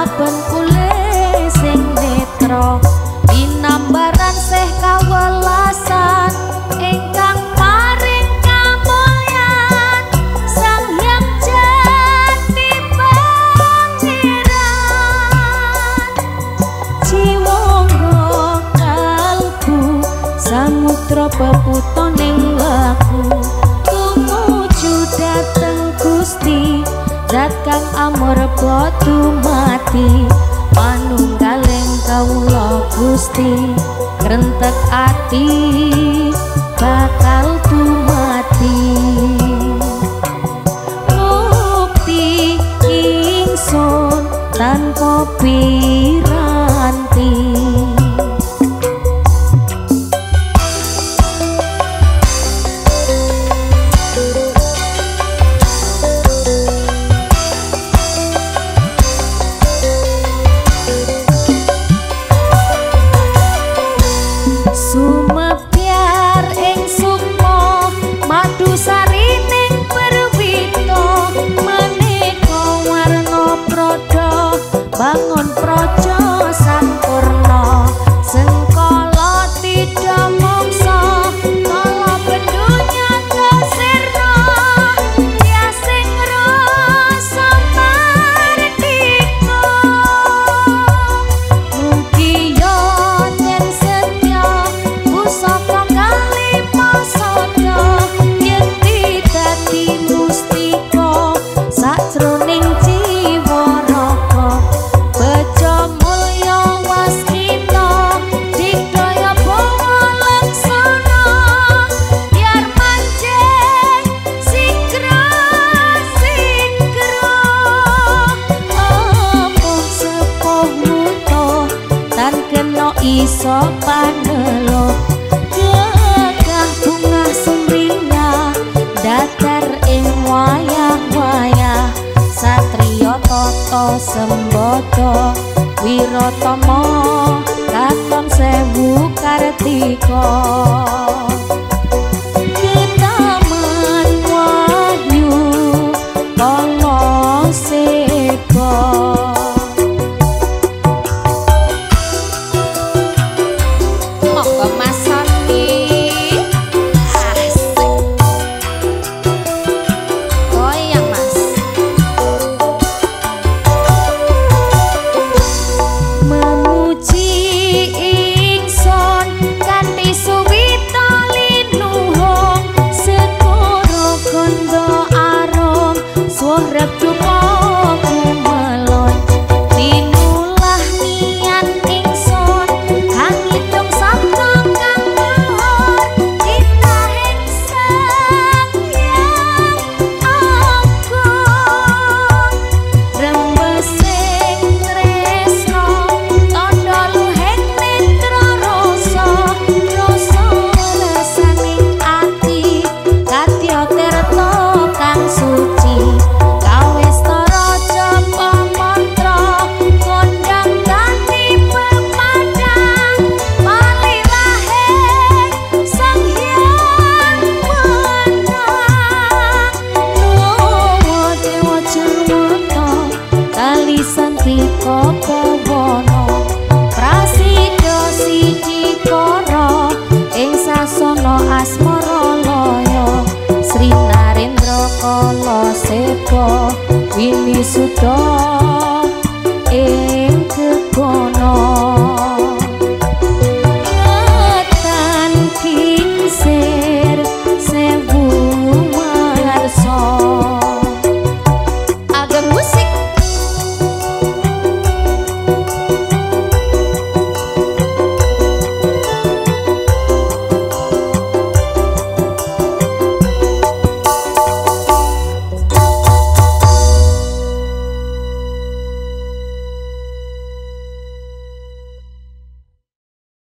saben kule sing netra pinambaran seh kawelasan ingkang paring kamulyan Sang Hyang Jati Pangeran jiwa kalbu samudra peputoning laku tumuju dhateng Gusti zat kang amarga dumati manunggaling kawula Gusti ngrentek ati bakal dumati mukti ingsun tanpa piranti Sumebyar ing sukma madu sarining perwito maneka warna prada bangun praja sampurna sengkala tidak mongso kala bendunya kesirna tiasing rasa mardika mugi yo yen setya pusaka kalimasada yen dadi mustika sajroning jiwa raga bejo mulya waskita dikdaya bawa laksana biar manjing sikra amung sepuh muto tan kena iso panelo gegah bunga sumringah datar ing wayah-wayah satriya tata sembodo wiratama katon sewu kartika ketaman wahyu kala seba monggo Mas Soni asik goyang Mas memuji ingsun kanthi suwita linuhung segara kondo arum suara dupa kumelon tinulah niat ingsun kang hitung sabda kang luhur ditahing Sang Hyang Agung rembesing tresno tandha luhing netra rasa rasaning ati kadya tirta kang suci kawistara japa mantra kondang ganti pepadang palilahing Sang Hyang Menang Nuwa Dewa Jarwata kali santika pawana prasida siji kara ing sasana asmara laya Sri Narendra kala seba winisuda ing kebono